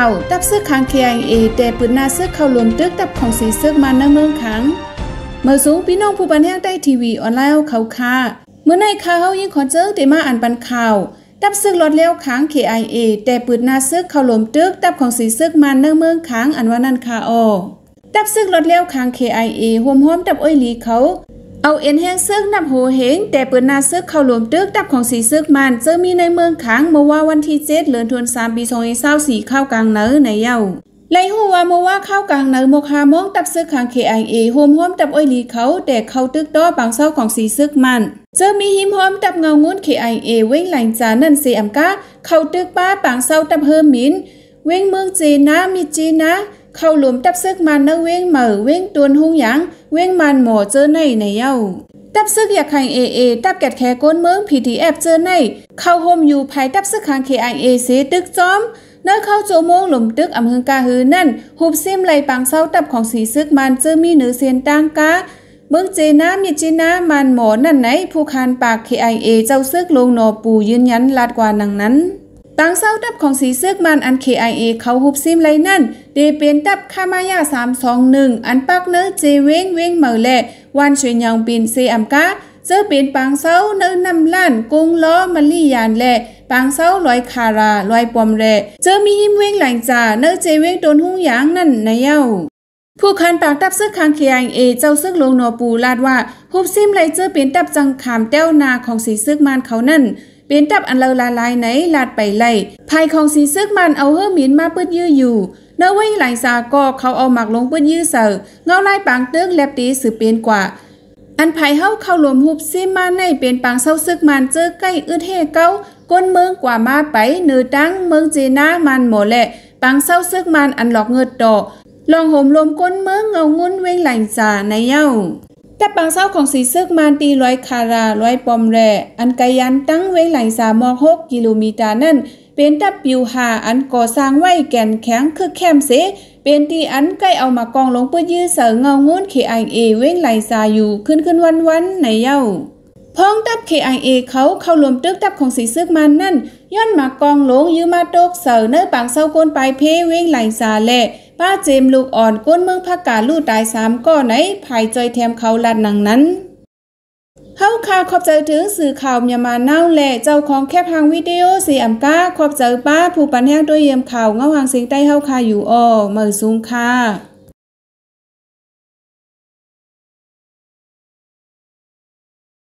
าวตับซึกขัง KIA แต่ปืนนาซึกเข้าลมตึกตับของสีซึกมาในเมืองขังเมื่อสูงพี่น้องผู้บันแห้งได้ทีวีออนไลน์เขาค่าเมื่อในข่าวยิ่งขอเจอเตมาอ่านปันข่าวตับซึกรถเลี้ยวขัง KIA แต่ปืนนาซึกเข้าลมตึกตับของสีซึกมาในเมืองขังอันว่านั่นค่ะตับซึกรถเลี้ยวขัง KIA ห่วมตับอ้อยหลีเขาเอาเอ็นแห้งซึกนับโหเหงแต่ปืนนาซึกเข้าหลวมตึกตับของสีซึกมันเจอมีในเมืองขังเมื่อว่าวันที่7 เดือนธันวาคมปี2024เข้ากลางเนอในเย้าไล่หัวว่าเมื่อว่าเข้ากลางเนอมกหามองตับซึกขัง KIA ห่วมตับอ้อยหลีเขาแต่เข้าตึกต้อบางเศร้าของสีซึกมันเจอมีหิมหอมตับเงางุ้น KIA เว้งหลังจานั่นเสียมกะเข้าตึกป้าปางเศร้าตับเฮิมมินเว้งเมืองจีนะมีจีนะเข้าหลุมตับซึกมันเนเว้งเหม่อเว้งตวนหุงหยางเว้งมันหมอเจอในเย้าตับซึกอยากขัง AA ตับแกดแคก้นเมือง PTF เจอในเข้าโฮมอยู่ภายตับซึกขัง KIA เสตึกจอมเนื้อเข้าโจโมงหลุมตึกอำเภอกาฮือนั่นหุบซิมไหลปังเศร้าตับของสีซึกมันเจอมีเหนือเซียนตังกาเมืองเจนะมีจีนะมันหมอนั่นไหนผู้คานปาก KIA เจ้าซึกลงนอปูยืนยันลาดกว่านังนั้นปังเศร้าตับของสีซึกมันอัน KIA เขาหุบซิมไหลนั่นเดเป็นตับคามายา321อันปักเนื้อเจเว้งเหม่อแลวันช่วยยองปินเซอัมกาเจอเป็นปังเศร้าเนื้อนำล้านกุ้งล้อมะลี่ยานแลปังเศร้าลอยคาราลอยปอมแลเจอมีหิมเว้งหลังจ่าเนื้อเจเว้งโดนหุ่งหยางนั่นในเย้าผู้คันปากตับซึกขัง KIA เจ้าซึกลงนอปูลาดว่าหุบซิมไหลเจอเป็นตับจังขามแต้วนาของสีซึกมันเขานั่นเป็นตับอันเลอละลายไหนลาดไปไล่ภายของสีซึกมันเอาเฮือหมินมาปืดยื้ออยู่เนื้อไว้หลายซาก็เขาเอาหมักลงปืดยื้อเสอเงาลายปางตึกแลบตีสืบเป็นกว่าอันภายเฮาเข้าหลวมหุบซิมมาในเป็นปางเศร้าซึกมันเจอใกล้อึดเฮเก้าก้นเมืองกว่ามาไปเนือตั้งเมืองเจนามันหมอแหละปางเศร้าซึกมันอันหลอกเงิดดอกลองห่มลมก้นเมืองเงางุ้นเว้งหลายซาในเย้าแต่ปางเศร้าของสีซึกมันตีร้อยคาราร้อยปอมแร่อันไกยันตั้งเว้งหลาย36 กิโลเมตรนั่นเป็นตับปิวหาอันก่อสร้างไว้แก่นแข็งคือแคมเสเป็นที่อันใกล้เอามากองลงเพื่อยื้อเสอเงางุ้น KIA เว้งหลายซาอยู่ขึ้นวันในเย้าพ้องตับ KIA เขาเข้ารวมตึกตับของสีซึกมันนั่นย้อนมากองลงยื้อมาตกเสอเนื้อปางเศร้าก้นปลายเพเว้งหลายซาแลป้าเจมลูกอ่อนก้นเมืองภาคกาลู่ตาย3ก้อไหนภายจอยแถมเขาลัดหนังนั้นเฮาคาขอบใจถึงสื่อข่าวอย่ามาเน่าแหละเจ้าของแคปหางวิดีโอสีอัมก้าขอบใจป้าผู้ปันแห้งด้วยเยี่ยมข่าวเงาหางเสียงใต้เฮาคาอยู่เมื่อสูงค่ะ